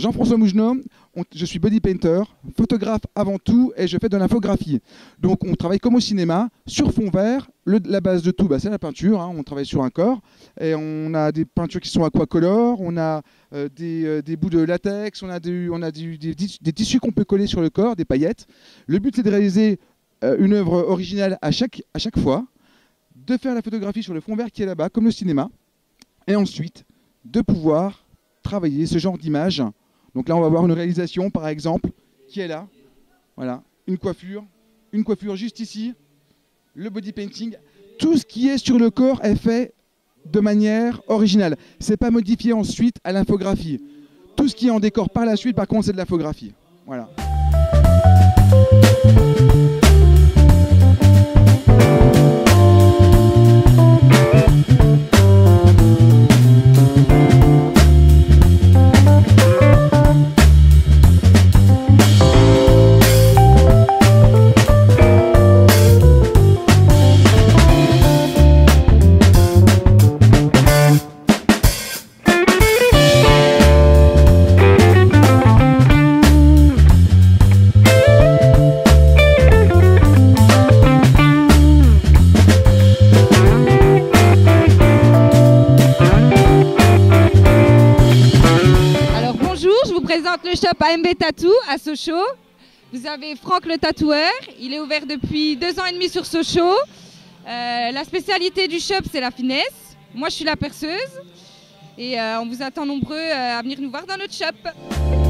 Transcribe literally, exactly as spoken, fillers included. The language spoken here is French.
Jean-François Mougenot, on, je suis body painter, photographe avant tout, et je fais de l'infographie. Donc on travaille comme au cinéma, sur fond vert. Le, la base de tout, bah, c'est la peinture. Hein, on travaille sur un corps. Et on a des peintures qui sont aquacolores, on a euh, des, euh, des bouts de latex, on a, du, on a du, des, des tissus qu'on peut coller sur le corps, des paillettes. Le but, c'est de réaliser euh, une œuvre originale à chaque, à chaque fois, de faire la photographie sur le fond vert qui est là-bas, comme le cinéma, et ensuite de pouvoir travailler ce genre d'image. Donc là, on va voir une réalisation, par exemple, qui est là. Voilà, une coiffure, une coiffure juste ici, le body painting. Tout ce qui est sur le corps est fait de manière originale. C'est pas modifié ensuite à l'infographie. Tout ce qui est en décor par la suite, par contre, c'est de l'infographie. Voilà. Le shop A M B Tattoo à Sochaux. Vous avez Franck le tatoueur, il est ouvert depuis deux ans et demi sur Sochaux. Euh, la spécialité du shop, c'est la finesse. Moi, je suis la perceuse et euh, on vous attend nombreux à venir nous voir dans notre shop.